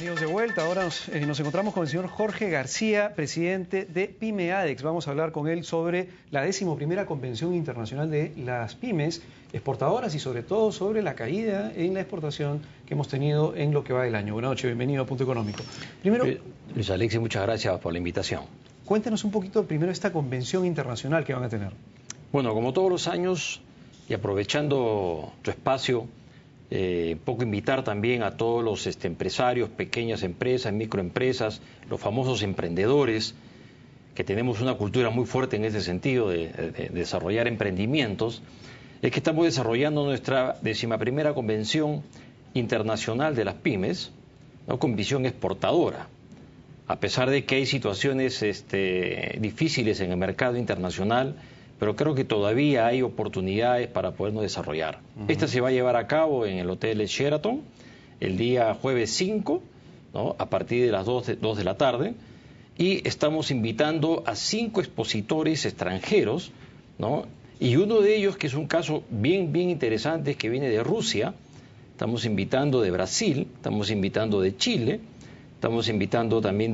Bienvenidos de vuelta. Ahora nos encontramos con el señor Jorge García, presidente de PymeAdex. Vamos a hablar con él sobre la 11ª Convención Internacional de las Pymes Exportadoras y sobre todo sobre la caída en la exportación que hemos tenido en lo que va del año. Buenas noches, bienvenido a Punto Económico. Primero, Luis Alexis, muchas gracias por la invitación. Cuéntanos un poquito primero esta convención internacional que van a tener. Bueno, como todos los años, y aprovechando tu espacio, poco invitar también a todos los empresarios, pequeñas empresas, microempresas, los famosos emprendedores, que tenemos una cultura muy fuerte en ese sentido de desarrollar emprendimientos, es que estamos desarrollando nuestra 11ª Convención Internacional de las Pymes, ¿no?, con visión exportadora. A pesar de que hay situaciones difíciles en el mercado internacional, pero creo que todavía hay oportunidades para podernos desarrollar. Esta se va a llevar a cabo en el Hotel Sheraton el día jueves 5, ¿no?, a partir de las 2 de la tarde, y estamos invitando a 5 expositores extranjeros, ¿no?, y uno de ellos, que es un caso bien interesante, que viene de Rusia. Estamos invitando de Brasil, estamos invitando de Chile, estamos invitando también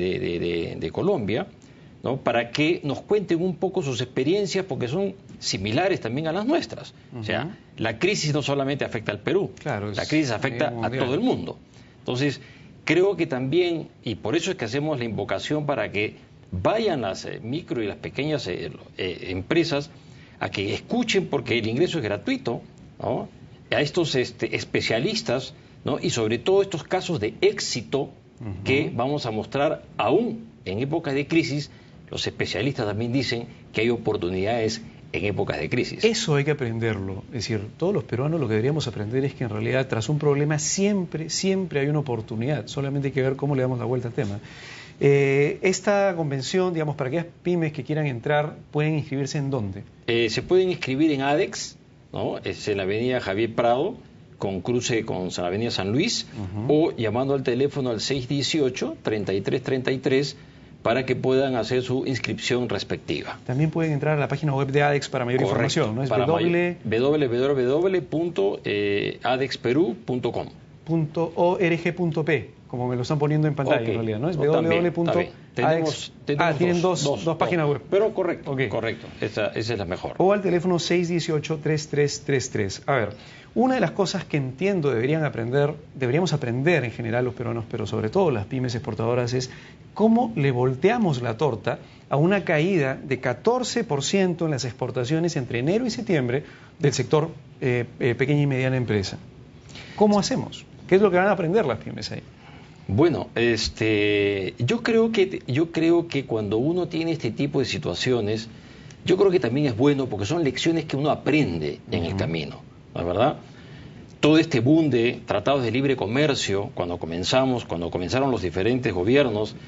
de Colombia, ¿no?, para que nos cuenten un poco sus experiencias, porque son similares también a las nuestras. O sea, la crisis no solamente afecta al Perú, claro, la crisis afecta a todo el mundo. Entonces, creo que también, y por eso es que hacemos la invocación para que vayan las micro y las pequeñas empresas a que escuchen, porque el ingreso es gratuito, ¿no?, a estos especialistas, ¿no?, y sobre todo estos casos de éxito que vamos a mostrar aún en épocas de crisis. Los especialistas también dicen que hay oportunidades en épocas de crisis. Eso hay que aprenderlo. Es decir, todos los peruanos lo que deberíamos aprender es que en realidad tras un problema siempre hay una oportunidad. Solamente hay que ver cómo le damos la vuelta al tema. Esta convención, digamos, para aquellas pymes que quieran entrar, ¿pueden inscribirse en dónde? Se pueden inscribir en ADEX, ¿no?, es en la avenida Javier Prado, con cruce con la avenida San Luis, o llamando al teléfono al 618-3333, para que puedan hacer su inscripción respectiva. También pueden entrar a la página web de ADEX para mayor información, ¿no? Es www.adexperu.com. .org.p, como me lo están poniendo en pantalla, en realidad, ¿no? Es www.adex. Tienen dos páginas web. Pero correcto, correcto. Esa es la mejor. O al teléfono 618-3333. A ver, una de las cosas que entiendo deberíamos aprender en general los peruanos, pero sobre todo las pymes exportadoras, es cómo le volteamos la torta a una caída de 14% en las exportaciones entre enero y septiembre del sector pequeña y mediana empresa. ¿Cómo hacemos? ¿Qué es lo que van a aprender las pymes ahí? Bueno, yo creo que cuando uno tiene este tipo de situaciones, yo creo que también es bueno, porque son lecciones que uno aprende en el camino, ¿no es verdad? Todo este boom de tratados de libre comercio, cuando comenzaron los diferentes gobiernos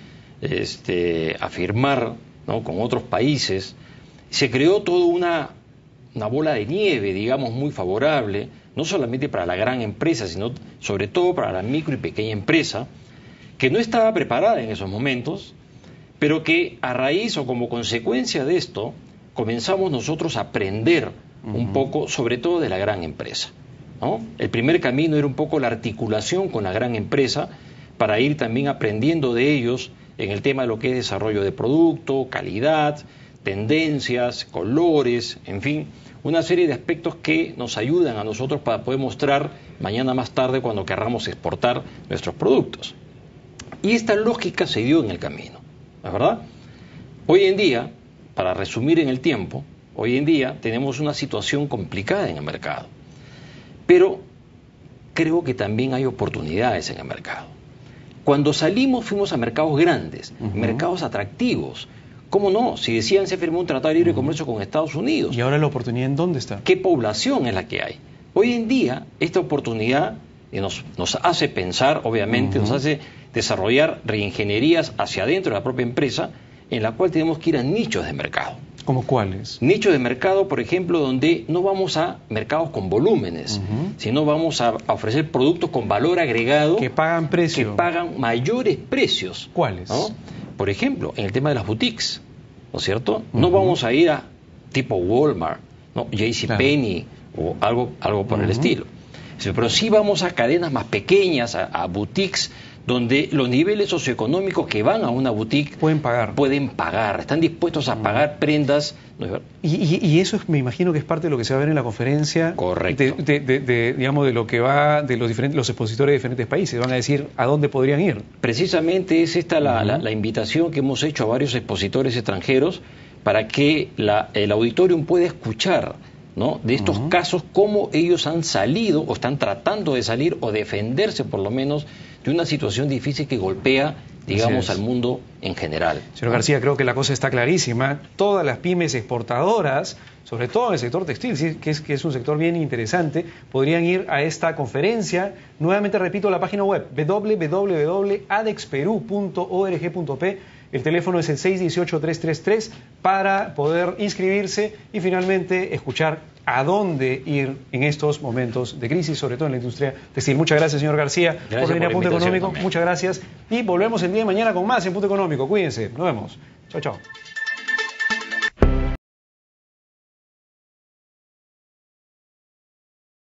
a firmar, ¿no?, con otros países, se creó toda una bola de nieve, digamos, muy favorable, no solamente para la gran empresa, sino sobre todo para la micro y pequeña empresa, que no estaba preparada en esos momentos, pero que a raíz o como consecuencia de esto, comenzamos nosotros a aprender un poco, sobre todo de la gran empresa, ¿no? El primer camino era un poco la articulación con la gran empresa, para ir también aprendiendo de ellos en el tema de lo que es desarrollo de producto, calidad, tendencias, colores, en fin, una serie de aspectos que nos ayudan a nosotros para poder mostrar mañana más tarde cuando querramos exportar nuestros productos. Y esta lógica se dio en el camino, ¿no es verdad? Hoy en día, para resumir en el tiempo, hoy en día tenemos una situación complicada en el mercado, pero creo que también hay oportunidades en el mercado. Cuando fuimos a mercados grandes, mercados atractivos. ¿Cómo no? Si decían, se firmó un tratado de libre comercio con Estados Unidos. ¿Y ahora la oportunidad en dónde está? ¿Qué población es la que hay? Hoy en día, esta oportunidad nos hace pensar, obviamente, nos hace desarrollar reingenierías hacia adentro de la propia empresa, en la cual tenemos que ir a nichos de mercado. ¿Cómo cuáles? Nichos de mercado, por ejemplo, donde no vamos a mercados con volúmenes, sino vamos a ofrecer productos con valor agregado. Que pagan precio. Que pagan mayores precios. ¿Cuáles? ¿No? Por ejemplo, en el tema de las boutiques, ¿no es cierto? No vamos a ir a tipo Walmart, ¿no?, JCPenney, o algo por el estilo. Pero sí vamos a cadenas más pequeñas, a boutiques, donde los niveles socioeconómicos que van a una boutique pueden pagar, están dispuestos a pagar prendas. Y eso me imagino que es parte de lo que se va a ver en la conferencia. Correcto. Digamos, de lo que va de los expositores de diferentes países. Van a decir a dónde podrían ir. Precisamente es esta la invitación que hemos hecho a varios expositores extranjeros para que el auditorium pueda escuchar, ¿no?, de estos casos, cómo ellos han salido o están tratando de salir o defenderse por lo menos de una situación difícil que golpea, digamos, al mundo en general. Señor García, creo que la cosa está clarísima. Todas las pymes exportadoras, sobre todo en el sector textil, que es un sector bien interesante, podrían ir a esta conferencia. Nuevamente repito la página web, www.adexperu.org.p. El teléfono es el 618-333 para poder inscribirse y finalmente escuchar a dónde ir en estos momentos de crisis, sobre todo en la industria textil. Muchas gracias, señor García, por venir a Punto Económico. Muchas gracias. Y volvemos el día de mañana con más en Punto Económico. Cuídense. Nos vemos. Chao, chao.